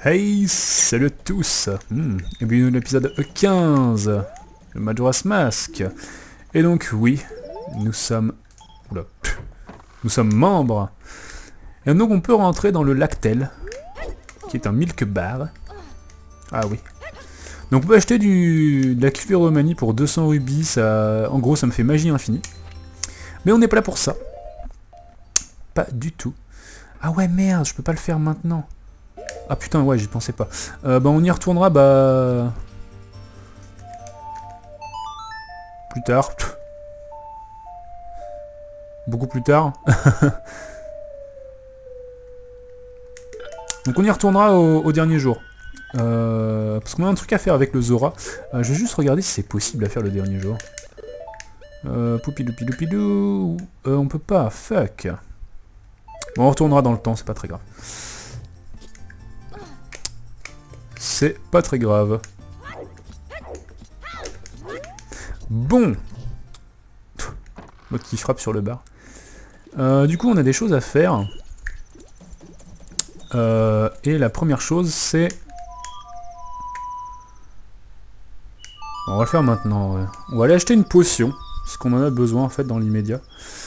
Hey, salut à tous. Et bienvenue dans l'épisode 15, le Majora's Mask. Et donc oui, nous sommes... Oula, nous sommes membres. Et donc on peut rentrer dans le Lactel, qui est un milk bar. Ah oui. Donc on peut acheter de la Cléromanie pour 200 rubis, ça, en gros ça me fait magie infinie. Mais on n'est pas là pour ça. Pas du tout. Ah ouais merde, je peux pas le faire maintenant. Ah putain ouais, j'y pensais pas. Bah on y retournera plus tard. Beaucoup plus tard. Donc on y retournera au dernier jour. Parce qu'on a un truc à faire avec le Zora. Je vais juste regarder si c'est possible à faire le dernier jour. Poupidou. On peut pas, fuck. Bon, on retournera dans le temps, c'est pas très grave. C'est pas très grave. Bon. L'autre qui frappe sur le bar. Du coup, on a des choses à faire. Et la première chose, c'est... On va le faire maintenant, ouais. On va aller acheter une potion. Parce qu'on en a besoin, en fait, dans l'immédiat.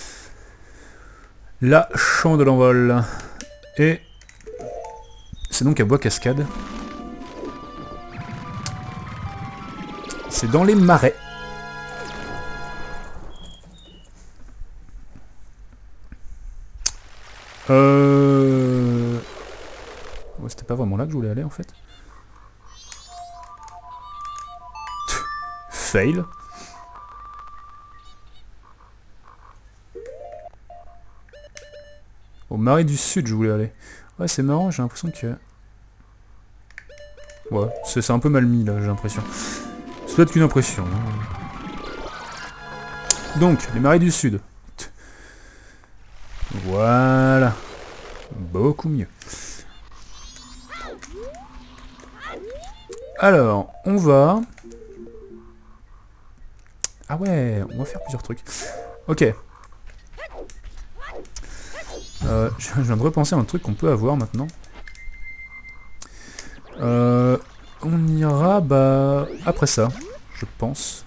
La champ de l'envol. Et... c'est donc à Bois Cascade. C'est dans les marais. Ouais, c'était pas vraiment là que je voulais aller en fait. Fail. Au marais du sud je voulais aller. Ouais c'est marrant, j'ai l'impression que... Ouais, c'est un peu mal mis là, j'ai l'impression. C'est peut-être qu'une impression. Donc, les marais du sud. Voilà. Beaucoup mieux. Alors, on va... Ah ouais, on va faire plusieurs trucs. Ok. Je viens de repenser à un truc qu'on peut avoir maintenant. On ira, après ça, je pense.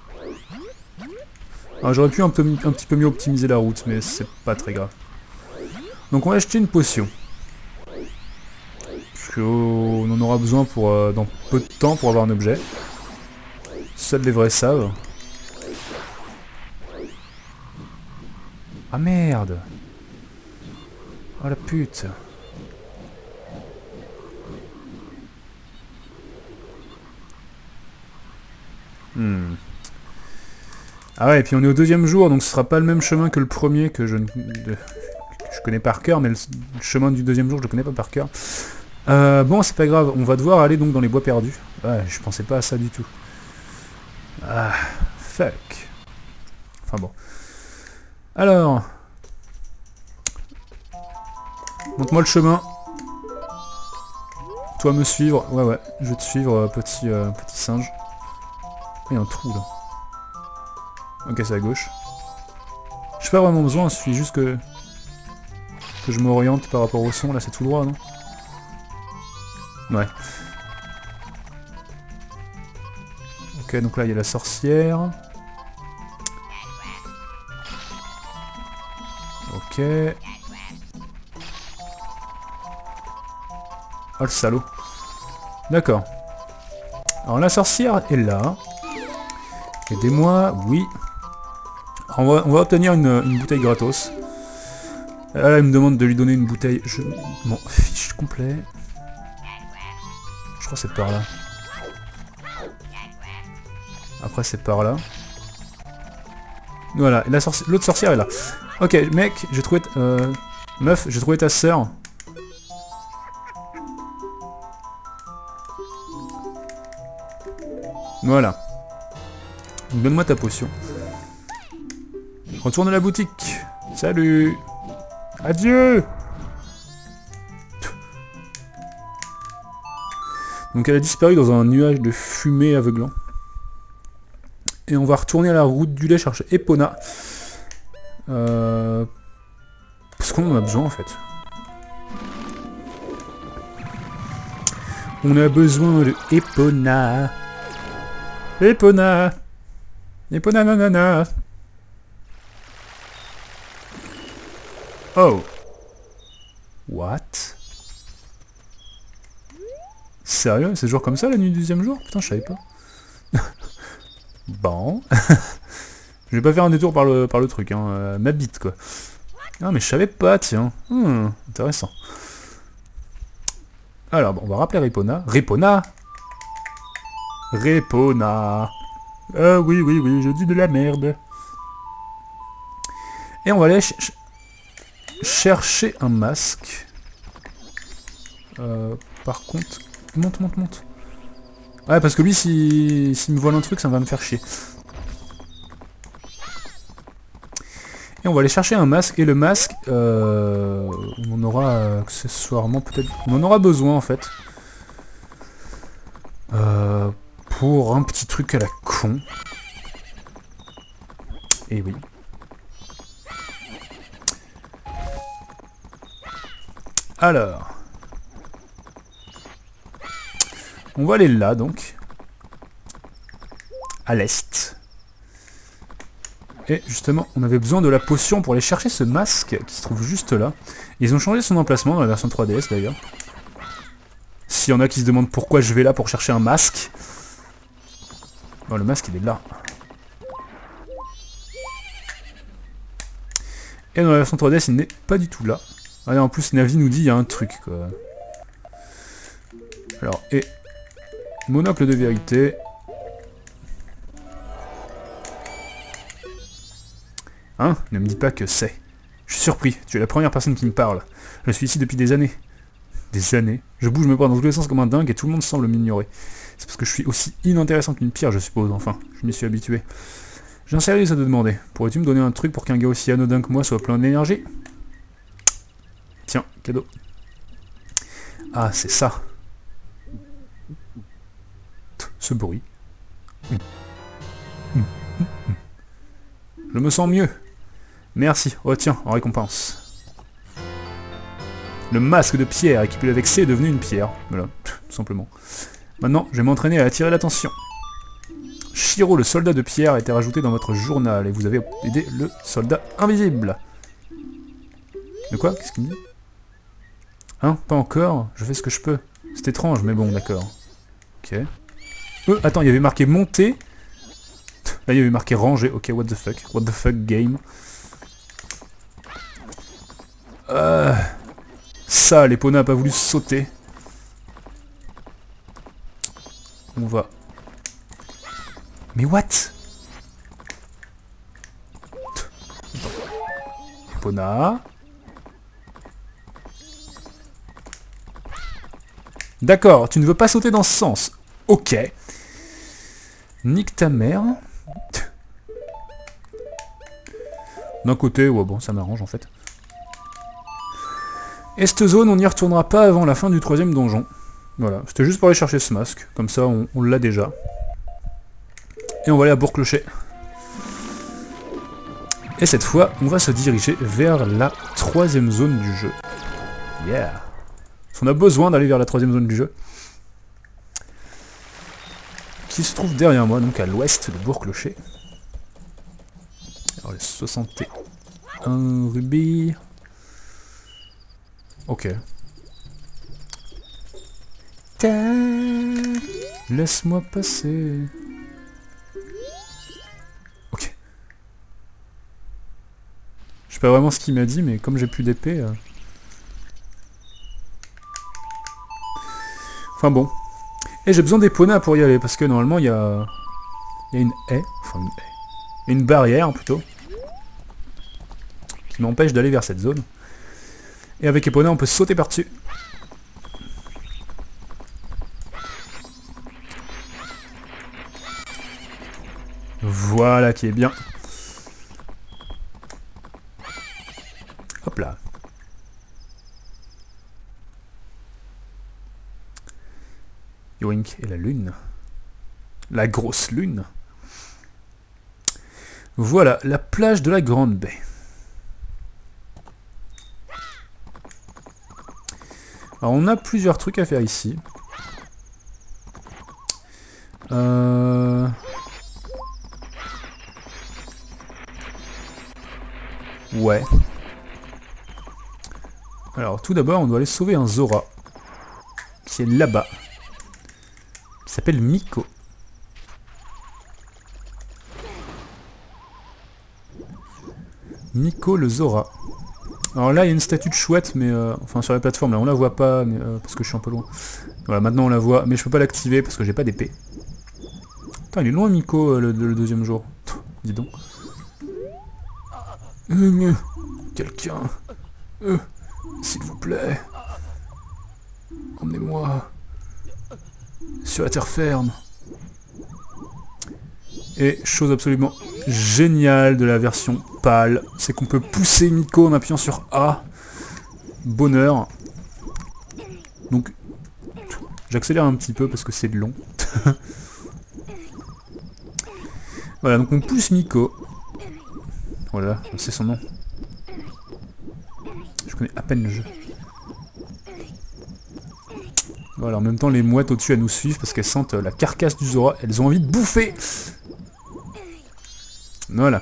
J'aurais pu un petit peu mieux optimiser la route, mais c'est pas très grave. Donc on va acheter une potion. Parce qu'on en aura besoin dans peu de temps pour avoir un objet. Seuls les vrais savent. Ah merde! Oh la pute! Ah ouais, et puis on est au deuxième jour, donc ce sera pas le même chemin que le premier que je connais par cœur, mais le chemin du deuxième jour je le connais pas par cœur. Bon, c'est pas grave, on va devoir aller donc dans les bois perdus. Ouais, je pensais pas à ça du tout. Ah, fuck. Enfin bon. Alors... montre-moi le chemin. Toi me suivre. Ouais, je vais te suivre, petit singe. Oh, il y a un trou là. Ok, c'est à gauche. J'ai pas vraiment besoin, il suffit juste que je m'oriente par rapport au son. Là, c'est tout droit, non? Ouais. Ok, donc là, il y a la sorcière. Ok. Oh, le salaud. D'accord. Alors, la sorcière est là. Aidez-moi, oui. On va obtenir une bouteille gratos. Là, il me demande de lui donner une bouteille. Je m'en fiche complet. Je crois que c'est par là. Après, c'est par là. Voilà, l'autre sorcière est là. Ok, mec, j'ai trouvé... meuf, j'ai trouvé ta sœur. Voilà. Donne-moi ta potion. Retourne à la boutique. Salut. Adieu. Donc elle a disparu dans un nuage de fumée aveuglant. Et on va retourner à la route du lait chercher Epona. Parce qu'on en a besoin en fait. On a besoin de Epona. Epona. Epona nanana. Oh. What? Sérieux? C'est toujours comme ça la nuit du deuxième jour? Putain, je savais pas. Bon. Je vais pas faire un détour par le truc, hein. Ma bite, quoi. Ah, mais je savais pas, tiens. Intéressant. Alors, bon, on va rappeler Répona. Répona! Répona! Ah oui, oui, oui, je dis de la merde. Et on va aller chercher un masque. Par contre... Monte, monte, monte. Ouais, parce que lui, s'il me vole un truc, ça va me faire chier. Et on va aller chercher un masque. Et le masque, on en aura accessoirement peut-être... On en aura besoin, en fait. Pour un petit truc à la con. Et oui. Alors... On va aller là, donc. À l'est. Et justement, on avait besoin de la potion pour aller chercher ce masque qui se trouve juste là. Ils ont changé son emplacement dans la version 3DS, d'ailleurs. S'il y en a qui se demandent pourquoi je vais là pour chercher un masque. Bon, le masque, il est là. Et dans la version 3DS, il n'est pas du tout là. Allez, en plus, Navi nous dit il y a un truc, quoi. Alors, et... Monocle de vérité. Hein? Ne me dis pas que c'est. Je suis surpris, tu es la première personne qui me parle. Je suis ici depuis des années. Des années? Je bouge me prends dans tous les sens comme un dingue et tout le monde semble m'ignorer. C'est parce que je suis aussi inintéressant qu'une pierre, je suppose, enfin. Je m'y suis habitué. J'ai un service à te demander. Pourrais-tu me donner un truc pour qu'un gars aussi anodin que moi soit plein d'énergie? Tiens, cadeau. Ah, c'est ça. Ce bruit. Je me sens mieux. Merci. Oh tiens, en récompense. Le masque de pierre équipé avec C est devenu une pierre. Voilà, tout simplement. Maintenant, je vais m'entraîner à attirer l'attention. Shiro, le soldat de pierre, a été rajouté dans votre journal et vous avez aidé le soldat invisible. De quoi? Qu'est-ce qu'il me dit? Hein? Pas encore? Je fais ce que je peux. C'est étrange, mais bon, d'accord. Ok. Attends, il y avait marqué monter. Là, il y avait marqué ranger. Ok, what the fuck? What the fuck game? Ça, l'Epona n'a pas voulu sauter. On va... Mais what? Epona. D'accord, tu ne veux pas sauter dans ce sens. Ok. Nique ta mère. D'un côté, ouais bon, ça m'arrange en fait. Et cette zone, on n'y retournera pas avant la fin du 3e donjon. Voilà, c'était juste pour aller chercher ce masque. Comme ça, on l'a déjà. Et on va aller à Bourg-Clocher. Et cette fois, on va se diriger vers la 3e zone du jeu. Yeah. On a besoin d'aller vers la 3e zone du jeu. Qui se trouve derrière moi, donc à l'ouest de Bourg-Clocher. Alors les 61 rubis. Ok. Laisse-moi passer. Ok. Je sais pas vraiment ce qu'il m'a dit, mais comme j'ai plus d'épée... Enfin bon. Et j'ai besoin d'Epona pour y aller, parce que normalement il y a une haie, enfin une haie, une barrière plutôt, qui m'empêche d'aller vers cette zone. Et avec Epona on peut sauter par-dessus. Voilà qui est bien. Hop là. Yoink et la lune. La grosse lune. Voilà, la plage de la Grande Baie. Alors on a plusieurs trucs à faire ici. Ouais. Alors, tout d'abord, on doit aller sauver un Zora. Qui est là-bas. Qui s'appelle Miko. Miko le Zora. Alors là, il y a une statue de chouette, mais... enfin, sur la plateforme, là, on la voit pas, mais, parce que je suis un peu loin. Voilà, maintenant on la voit, mais je peux pas l'activer parce que j'ai pas d'épée. Putain, il est loin, Miko, le deuxième jour. Dis donc. Quelqu'un. S'il vous plaît. Emmenez-moi. Sur la terre ferme. Et chose absolument géniale de la version PAL, c'est qu'on peut pousser Miko en appuyant sur A. Bonheur. Donc, j'accélère un petit peu parce que c'est long. Voilà, donc on pousse Miko. Voilà, c'est son nom. Je connais à peine le jeu. Voilà, en même temps, les mouettes au-dessus, elles nous suivent parce qu'elles sentent la carcasse du Zora. Elles ont envie de bouffer. Voilà.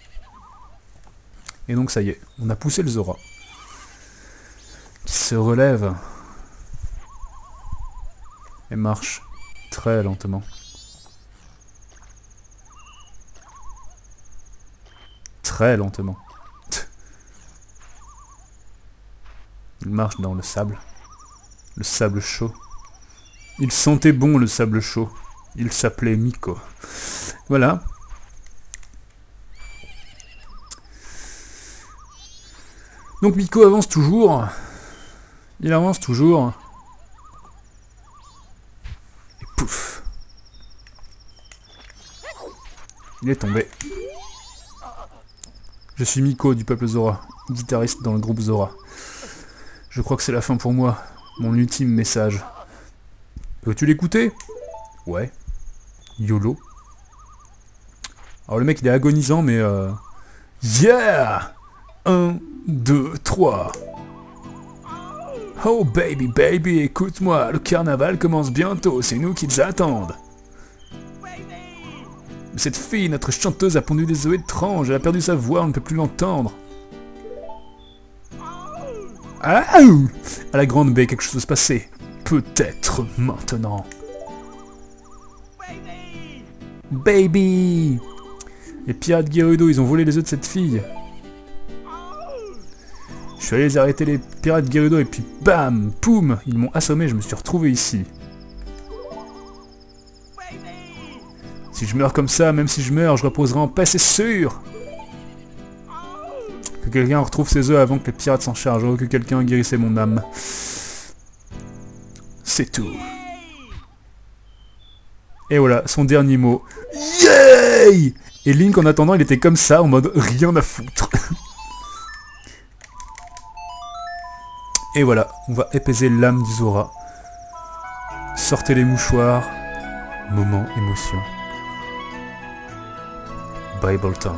Et donc, ça y est, on a poussé le Zora. Qui se relève. Et marche très lentement. Très lentement. Il marche dans le sable. Le sable chaud. Il sentait bon le sable chaud. Il s'appelait Miko. Voilà. Donc Miko avance toujours. Il avance toujours. Et pouf. Il est tombé. Je suis Miko du peuple Zora, guitariste dans le groupe Zora. Je crois que c'est la fin pour moi, mon ultime message. Veux-tu l'écouter? Ouais. YOLO. Alors le mec il est agonisant mais Yeah! 1, 2, 3. Oh baby, baby, écoute-moi, le carnaval commence bientôt, c'est nous qui les attendent. Cette fille, notre chanteuse, a pondu des œufs étranges, elle a perdu sa voix, on ne peut plus l'entendre. Ah! À la grande baie, quelque chose va se passer. Peut-être maintenant. Baby! Les pirates Gerudo, ils ont volé les œufs de cette fille. Je suis allé les arrêter, les pirates Gerudo, et puis bam! Poum! Ils m'ont assommé, je me suis retrouvé ici. Si je meurs comme ça, même si je meurs, je reposerai en paix, c'est sûr. Que quelqu'un retrouve ses œufs avant que les pirates s'en chargent. Oh, que quelqu'un guérisse mon âme. C'est tout. Et voilà, son dernier mot. Yay! Et Link, en attendant, il était comme ça, en mode rien à foutre. Et voilà, on va épaiser l'âme du Zora. Sortez les mouchoirs. Moment émotion. Bible Thump.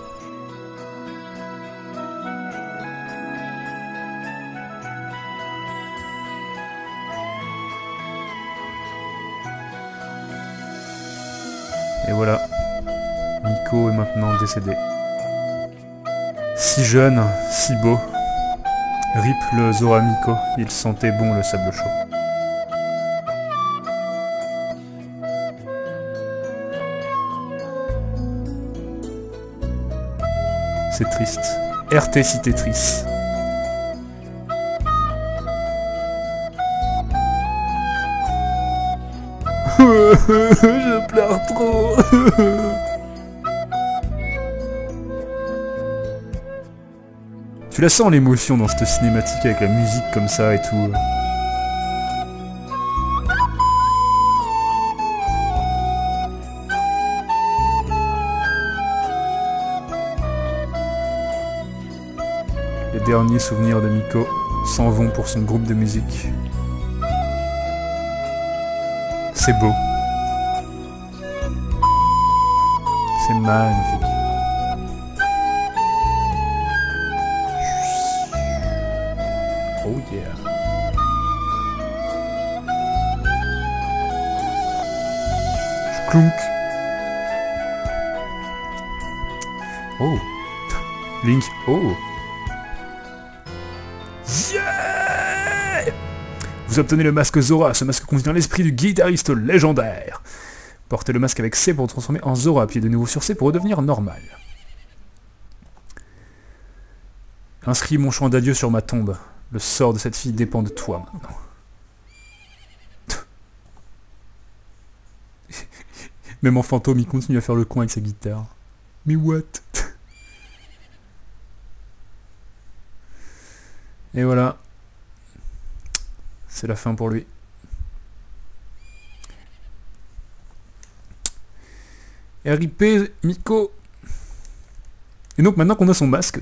Et voilà, Miko est maintenant décédé. Si jeune, si beau. Rip le Zora Miko, il sentait bon le sable chaud. C'est triste. RT si Tetris. Je pleure trop. Tu la sens l'émotion dans cette cinématique avec la musique comme ça et tout. Les derniers souvenirs de Miko s'en vont pour son groupe de musique. C'est beau. C'est magnifique. Oh yeah. Je Clunk. Oh. Link. Oh. Yeah! Vous obtenez le masque Zora. Ce masque contient l'esprit du guitariste légendaire. Portez le masque avec C pour transformer en Zora, puis de nouveau sur C pour redevenir normal. Inscris mon chant d'adieu sur ma tombe. Le sort de cette fille dépend de toi maintenant. Même en fantôme, il continue à faire le con avec sa guitare. Mais what? Et voilà. C'est la fin pour lui. RIP Miko. Et donc maintenant qu'on a son masque...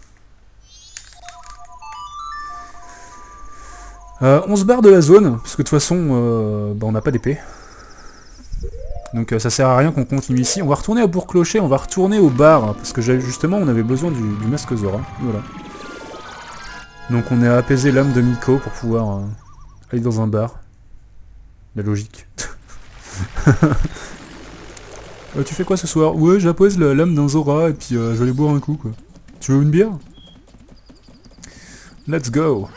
on se barre de la zone, parce que de toute façon, on n'a pas d'épée. Donc ça sert à rien qu'on continue ici. On va retourner à Bourg-Clocher, on va retourner au bar, parce que justement on avait besoin du masque Zora. Voilà. Donc on a apaisé l'âme de Miko pour pouvoir aller dans un bar. La logique. Tu fais quoi ce soir? Ouais, j'apaise l'âme d'un Zora et puis je vais aller boire un coup quoi. Tu veux une bière? Let's go.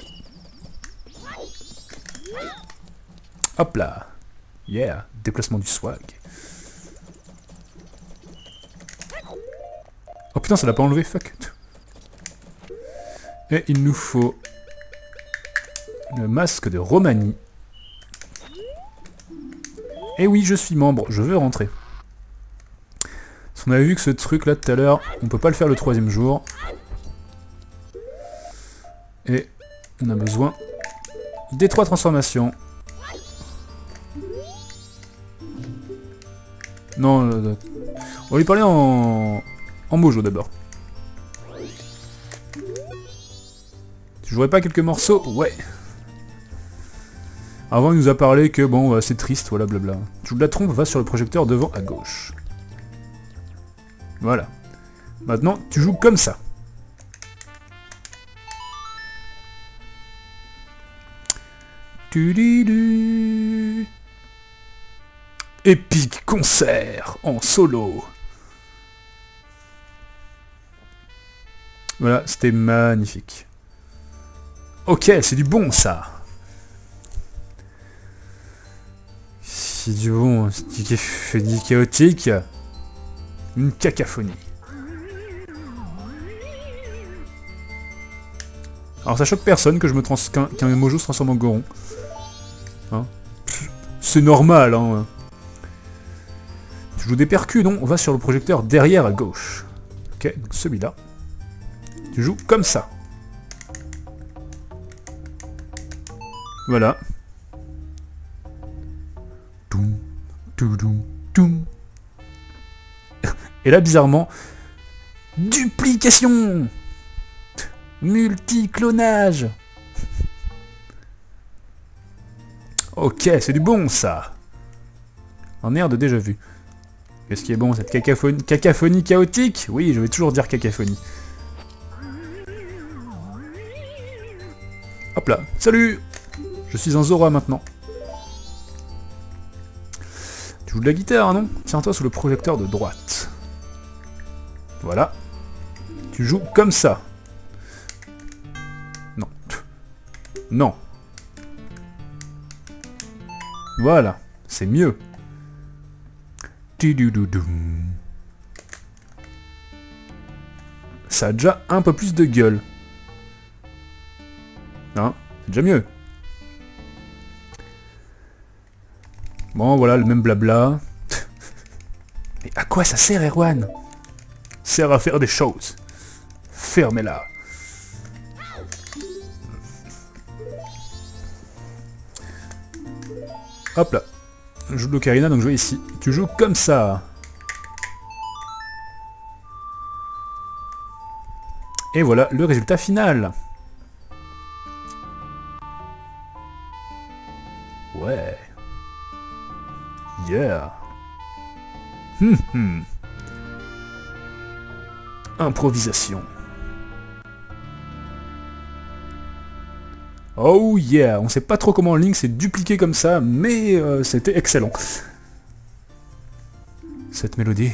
Hop là. Yeah, déplacement du swag. Oh putain, ça l'a pas enlevé, fuck. Et il nous faut le masque de Romani. Et oui, je suis membre, je veux rentrer. Parce qu'on avait vu que ce truc là tout à l'heure, on peut pas le faire le 3e jour. Et on a besoin des 3 transformations. Non, on va lui parler en mojo d'abord. Tu jouerais pas quelques morceaux? Ouais. Avant, il nous a parlé que bon, c'est triste, voilà, blabla. Tu joues de la trompe, va sur le projecteur devant à gauche. Voilà. Maintenant, tu joues comme ça. Tudidu. Épique concert en solo. Voilà, c'était magnifique. Ok, c'est du bon ça. C'est du bon, c'est du chaotique. Une cacophonie. Alors ça choque personne que je me qu'un mojo se transforme en Goron. Hein, c'est normal, hein. Tu joues des percus, non? On va sur le projecteur derrière à gauche. Ok, donc celui-là. Tu joues comme ça. Voilà. Toum, toudoum, toum. Et là, bizarrement, duplication, multiclonage. Ok, c'est du bon, ça. En air de déjà vu. Qu'est-ce qui est bon, cette cacophonie chaotique? Oui, je vais toujours dire cacophonie. Hop là, salut! Je suis un Zora maintenant. Tu joues de la guitare, non? Tiens-toi sous le projecteur de droite. Voilà. Tu joues comme ça. Non. Non. Voilà, c'est mieux. Ça a déjà un peu plus de gueule. Hein? C'est déjà mieux. Bon, voilà, le même blabla. Mais à quoi ça sert, Erwan? Sert à faire des choses. Fermez-la. Hop là. Je joue de l'ocarina, donc je vais ici. Tu joues comme ça. Et voilà le résultat final. Ouais. Yeah. Improvisation. Oh yeah, on sait pas trop comment Link s'est dupliqué comme ça, mais c'était excellent. Cette mélodie.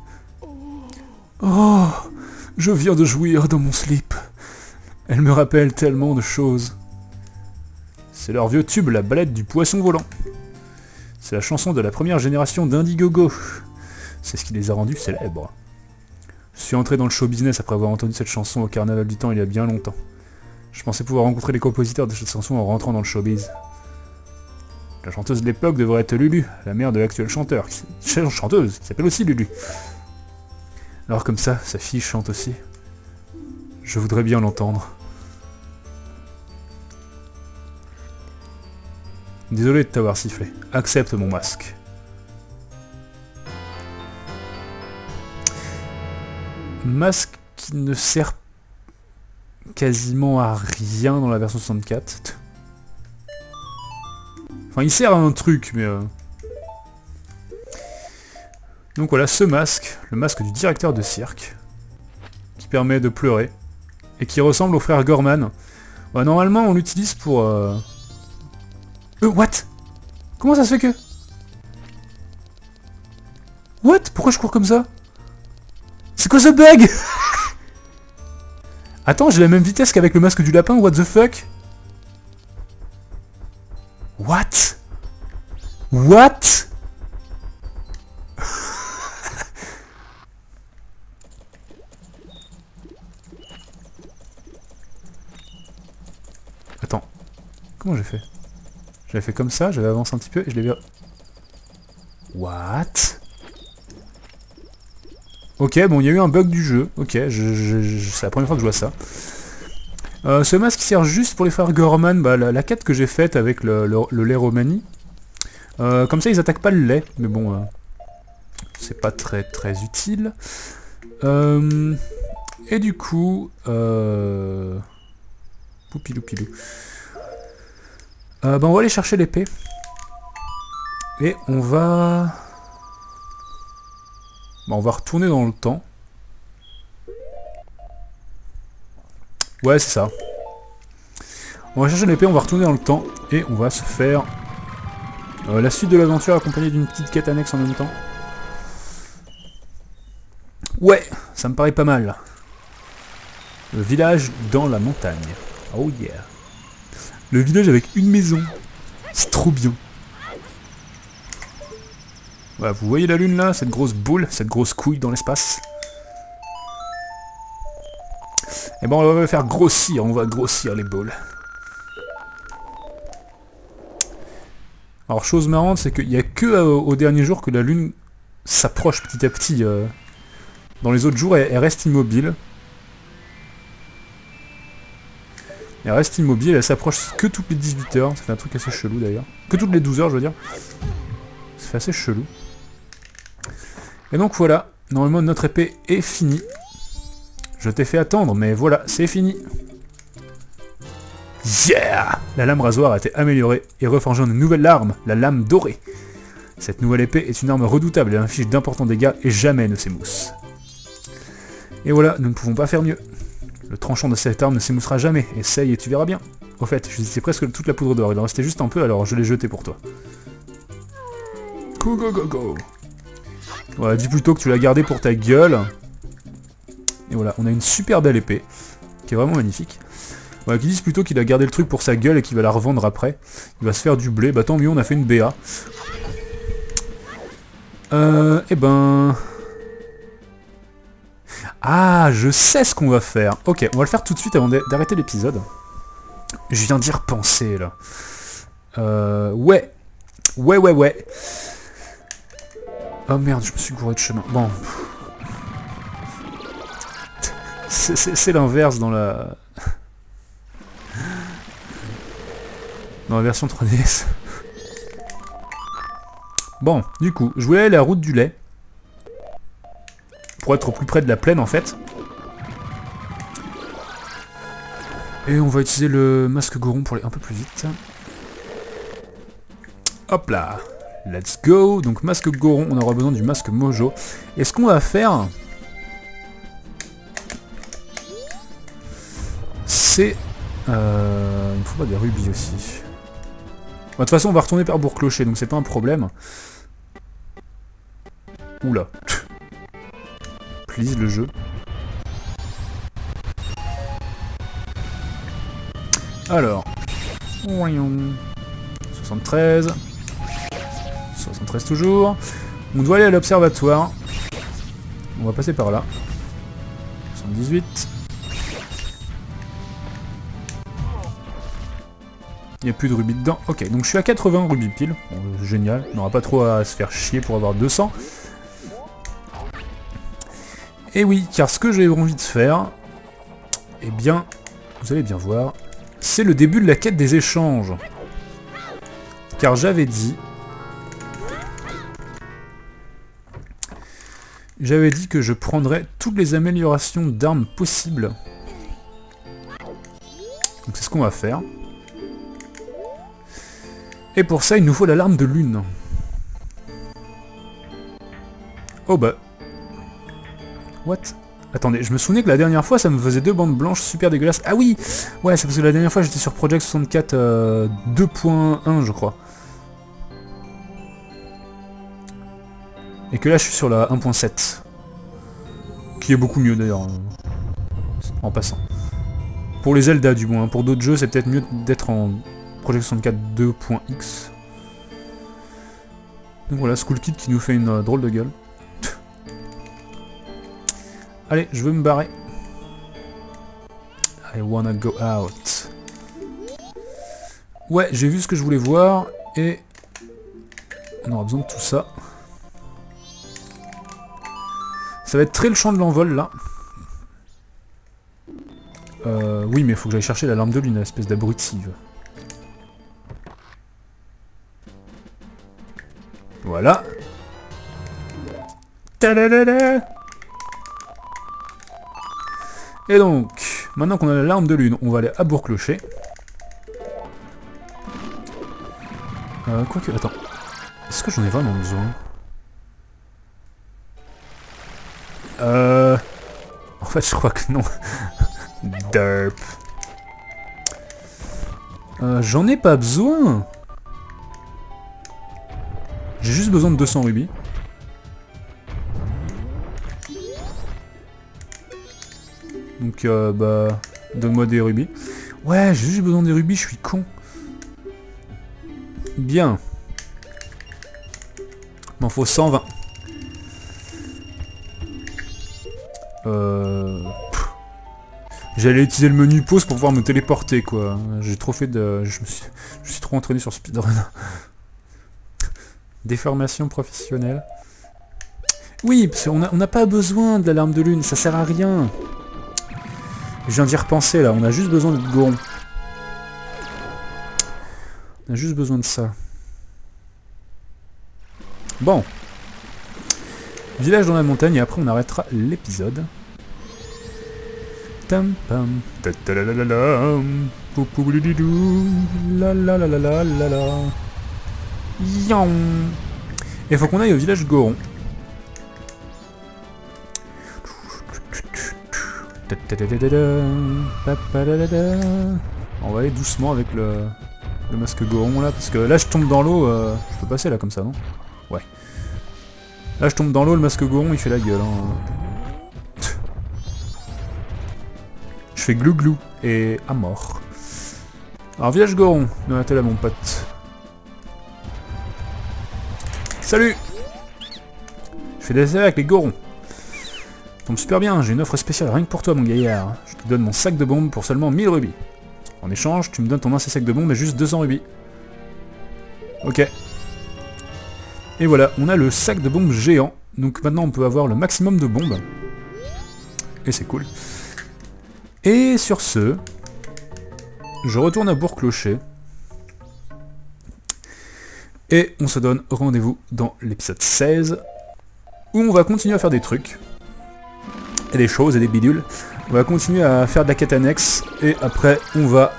Oh, je viens de jouir dans mon slip. Elle me rappelle tellement de choses. C'est leur vieux tube, la balade du poisson volant. C'est la chanson de la première génération d'Indiegogo. C'est ce qui les a rendus célèbres. Je suis entré dans le show business après avoir entendu cette chanson au Carnaval du Temps il y a bien longtemps. Je pensais pouvoir rencontrer les compositeurs de cette chanson en rentrant dans le showbiz. La chanteuse de l'époque devrait être Lulu, la mère de l'actuel chanteur, chanteuse, qui s'appelle aussi Lulu. Alors comme ça, sa fille chante aussi. Je voudrais bien l'entendre. Désolé de t'avoir sifflé. Accepte mon masque. Masque qui ne sert quasiment à rien dans la version 64. Enfin, il sert à un truc, mais... Donc voilà, ce masque, le masque du directeur de cirque, qui permet de pleurer, et qui ressemble au frère Gorman. Ouais, normalement, on l'utilise pour... what? Comment ça se fait que... What? Pourquoi je cours comme ça? C'est quoi ce bug? Attends, j'ai la même vitesse qu'avec le masque du lapin, what the fuck? What? What? Attends. Comment j'ai fait? J'avais fait comme ça, j'avais avancé un petit peu et je l'ai vu... What? Ok, bon, il y a eu un bug du jeu. Ok, c'est la première fois que je vois ça. Ce masque sert juste pour les frères Gorman, bah, la quête que j'ai faite avec le lait Romani. Comme ça, ils attaquent pas le lait, mais bon, c'est pas très utile. Et du coup, poupilou pilou. Bah, on va aller chercher l'épée. Et on va... Bah, on va retourner dans le temps. Ouais, c'est ça. On va chercher l'épée, on va retourner dans le temps, et on va se faire la suite de l'aventure accompagnée d'une petite quête annexe en même temps. Ouais, ça me paraît pas mal. Le village dans la montagne. Oh yeah. Le village avec une maison. C'est trop bien. Voilà, vous voyez la lune là, cette grosse boule, cette grosse couille dans l'espace. Et ben on va faire grossir, on va grossir les boules. Alors chose marrante, c'est qu'il n'y a que au dernier jour que la lune s'approche petit à petit. Dans les autres jours, elle reste immobile. Elle reste immobile, elle s'approche que toutes les 18 heures. Ça fait un truc assez chelou d'ailleurs. Que toutes les 12 heures, je veux dire. Ça fait assez chelou. Et donc voilà, normalement notre épée est finie. Je t'ai fait attendre, mais voilà, c'est fini. Yeah! La lame rasoir a été améliorée et reforgée en une nouvelle arme, la lame dorée. Cette nouvelle épée est une arme redoutable, elle inflige d'importants dégâts et jamais ne s'émousse. Et voilà, nous ne pouvons pas faire mieux. Le tranchant de cette arme ne s'émoussera jamais, essaye et tu verras bien. Au fait, j'ai presque toute la poudre d'or, il en restait juste un peu, alors je l'ai jeté pour toi. Go go go go! Voilà, dis plutôt que tu l'as gardé pour ta gueule. Et voilà, on a une super belle épée, qui est vraiment magnifique. Voilà, qui disent plutôt qu'il a gardé le truc pour sa gueule et qu'il va la revendre après. Il va se faire du blé, bah tant mieux, on a fait une BA. Eh ben... Ah, je sais ce qu'on va faire. Ok, on va le faire tout de suite avant d'arrêter l'épisode. Je viens d'y repenser, là. Ouais. Ouais. Oh merde, je me suis gouré de chemin. Bon. C'est l'inverse dans la... Dans la version 3DS. Bon, du coup, je voulais aller à la route du lait. Pour être au plus près de la plaine, en fait. Et on va utiliser le masque Goron pour aller un peu plus vite. Hop là. Let's go. Donc, masque Goron, on aura besoin du masque Mojo. Et ce qu'on va faire... c'est... il me faut pas des rubis aussi. De toute façon, on va retourner par Bourg-Clocher, donc c'est pas un problème. Oula. Please, le jeu. Alors. 73. 73 toujours. On doit aller à l'observatoire. On va passer par là. 78. Il n'y a plus de rubis dedans. Ok, donc je suis à 80 rubis pile. Bon, génial. On n'aura pas trop à se faire chier pour avoir 200. Et oui, car ce que j'ai envie de faire, eh bien, vous allez bien voir, c'est le début de la quête des échanges. Car j'avais dit... que je prendrais toutes les améliorations d'armes possibles. Donc c'est ce qu'on va faire. Et pour ça, il nous faut la larme de lune. Oh bah... What? Attendez, je me souvenais que la dernière fois, ça me faisait 2 bandes blanches super dégueulasses. Ah oui! Ouais, c'est parce que la dernière fois, j'étais sur Project 64 2.1, je crois. Et que là, je suis sur la 1.7. Qui est beaucoup mieux, d'ailleurs. En passant. Pour les Zelda, du moins. Pour d'autres jeux, c'est peut-être mieux d'être en Project 64 2.x. Donc voilà, Skull Kid qui nous fait une drôle de gueule. Allez, je veux me barrer. I wanna go out. Ouais, j'ai vu ce que je voulais voir, et... on aura besoin de tout ça. Ça va être très le champ de l'envol, là. Oui, mais il faut que j'aille chercher la larme de lune, espèce d'abruti. Voilà. Tadadada. Et donc, maintenant qu'on a la larme de lune, on va aller à Bourg-Clocher. Quoique, attends. Est-ce que j'en ai vraiment besoin? En fait, je crois que non. Derp. J'en ai pas besoin. J'ai juste besoin de 200 rubis. Donc, bah... donne-moi des rubis. Ouais, j'ai juste besoin des rubis, je suis con. Bien. Il m'en faut 120. J'allais utiliser le menu pause pour pouvoir me téléporter, quoi. J'ai trop fait de... Je suis trop entraîné sur speedrun. Déformation professionnelle. Oui, parce qu'on n'a pas besoin de la larme de lune, ça sert à rien. Je viens d'y repenser, là. On a juste besoin de Goron. On a juste besoin de ça. Bon. Village dans la montagne, et après on arrêtera l'épisode. Tam pam. Ta ta la la la la. Pou pou li li dou. La la la la la la la. Yon. Et il faut qu'on aille au village Goron. On va aller doucement avec le masque Goron là, parce que là je tombe dans l'eau, je peux passer là comme ça, non? Ouais. Là je tombe dans l'eau, le masque Goron il fait la gueule. Hein. Je fais glou glou et à mort. Alors village Goron, t'es là mon pote. Salut! Je fais des essais avec les Gorons. Tombe super bien, j'ai une offre spéciale rien que pour toi mon gaillard. Je te donne mon sac de bombes pour seulement 1000 rubis. En échange, tu me donnes ton ancien sac de bombes et juste 200 rubis. Ok. Et voilà, on a le sac de bombes géant. Donc maintenant on peut avoir le maximum de bombes. Et c'est cool. Et sur ce, je retourne à Bourg-Clocher. Et on se donne rendez-vous dans l'épisode 16, où on va continuer à faire des trucs. Et des choses et des bidules. On va continuer à faire de la quête annexe, et après on va...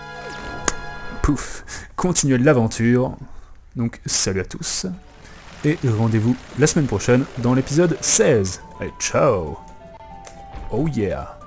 pouf, continuer de l'aventure. Donc salut à tous, et rendez-vous la semaine prochaine dans l'épisode 16. Allez, ciao. Oh yeah.